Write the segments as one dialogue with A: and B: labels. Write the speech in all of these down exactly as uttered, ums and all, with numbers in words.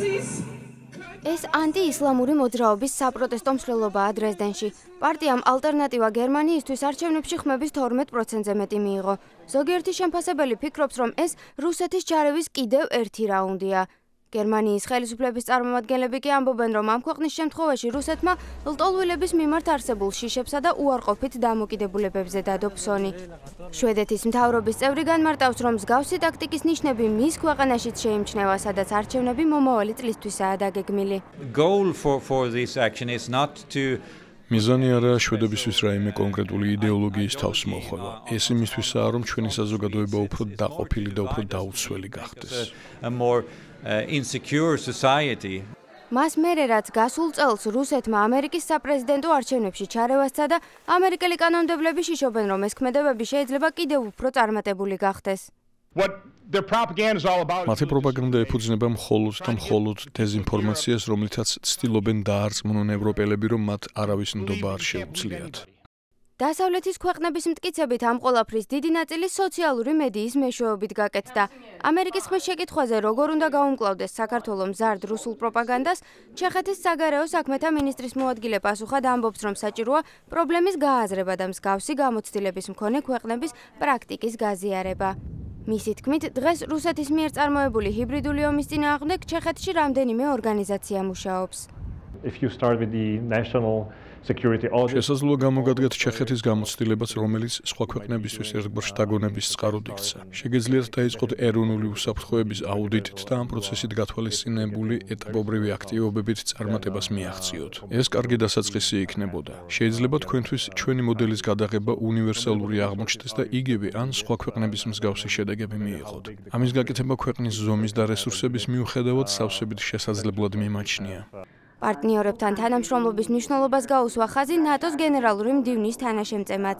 A: ეს ანტი-ისლამური მოძრაობის საპროტესტო მსვლელობაა დრეზდენში. პარტიამ ალტერნატივა გერმანიისთვის არჩევნებში ხმების თორმეტ პროცენტზე მეტი მიიღო. ზოგიერთი შემფასებელი ფიქრობს, რომ ეს რუსეთის ჩარევის კიდევ ერთი რაუნდია. გერმანიის ხელისუფლების წარმომადგენლები კი ამბობენ, რომ ამ ქვეყნის შემთხვევაში რუსეთმა ლტოლვილების მიმართ არსებულ შიშებსა და უარყოფით დამოკიდებულებებზე დადო ფსონი. შვედეთის მთავრობის წევრი განმარტავს, რომ მსგავსი ტაქტიკის ნიშნები მის ქვეყანაშიც შეიმჩნევა, სადაც არჩევნები მომავალი წლისთვისაა დაგეგმილი.
B: მიზანი არა შვედებისთვის რაიმე კონკრეტული იდეოლოგიის თავს მოხვევა. ეს იმისთვისაა, რომ ჩვენი საზოგადოება უფრო დაყოფილი და უფრო დაუცველი გახდეს.
C: insecure society.
A: მას მერე რაც გასულ წელს რუსეთმა ამერიკის საპრეზიდენტო არჩევნებში ჩარევასცა და ამერიკელი კანონმდებლები შიშობენ, რომ ეს ქმედებები შეიძლება კიდევ უფრო წარმატებული გახდეს.
B: მათი პროპაგანდა ეფუძნება მხოლოდ და მხოლოდ დეზინფორმაციას, რომლითაც ცდილობენ დაარწმუნონ ევროპელები, რომ მათ არავის ნდობა არ შეუძლიათ.
A: დასავლეთის ქვეყნების მტკიცებით ამ ყველაფრის დიდი ნაწილი სოციალური მედიის მეშვეობით გაკეთდა. ამერიკის ხმის შეკითხვაზე როგორ უნდა გაუმკლავდეს საქართველოს მზარდ რუსულ პროპაგანდას, ჩეხეთის საგარეო საქმეთა მინისტრის მოადგილე პასუხად ამბობს, რომ საჭიროა პრობლემის გააზრება და მსგავსი გამოცდილების მქონე ქვეყნების პრაქტიკის გაზიარება. მისი თქმით, დღეს რუსეთის მიერ წარმოებული ჰიბრიდული ომის წინააღმდეგ ჩეხეთში რამდენიმე ორგანიზაცია მუშაობს.
B: შესაძლოა გამოგადგეთ ჩეხეთის გამოცდილებაც, რომელიც სხვა ქვეყნებისთვის ერთგვარ შთაგონების წყაროდ იქცა. შეგეძლიათ დაიწყოთ ეროვნული უსაფრთხოების აუდიტით და ამ პროცესით გათვალისწინებული ეტაპობრივი აქტივობებით წარმატებას მიაღწიოთ. ეს კარგი დასაწყისი იქნებოდა. შეიძლება თქვენთვის ჩვენი მოდელის გადაღება უნივერსალური აღმოჩნდეს და იგივე ან სხვა ქვეყნების მსგავსი შედეგები მიიღოთ. ამის გაკეთება ქვეყნის ზომის და რესურსების მიუხედავად სავსებით შესაძლებლად მიმაჩნია.
A: პარტნიორებთან თანამშრომლობის მნიშვნელობას გაუსვა ხაზი ნატოს გენერალური მდივნის თანაშემწემად.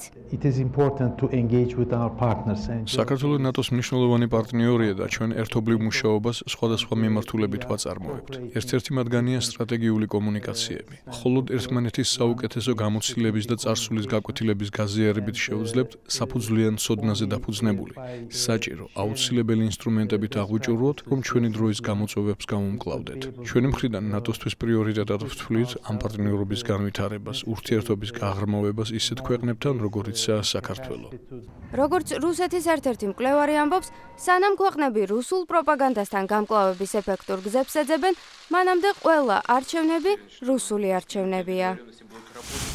B: საქართველოს ნატოს მნიშვნელოვანი პარტნიორია და ჩვენ ერთობლივ მუშაობას სხვადასხვა მიმართულებით ვაწარმოებთ. ერთ-ერთი მათგანია სტრატეგიული კომუნიკაციები. მხოლოდ ერთმანეთის საუკეთესო გამოცდილების და წარსულის გაკვეთილების გაზიარებით შეუძლებთ საფუძვლიან ცოდნაზე დაფუძნებული, საჭირო, აუცილებელი ინსტრუმენტებით აღვიჭურვოთ, რომ ჩვენი დროის გამოწვევებს გამომკლავდეთ. ჩვენი მხრიდან ნატოსთვის პრიორიტეტი ვთვლით ამ პარტნიორობის განვითარებას, ურთიერთობის გაღრმავებას ისეთ ქვეყნებთან, როგორიცაა საქართველო.
A: როგორც რუსეთის ერთ-ერთი მკვლევარი ამბობს, სანამ ქვეყნები რუსულ პროპაგანდასთან გამკლავების ეფექტურ გზებს ეძებენ, მანამდე ყველა არჩევნები რუსული არჩევნებია.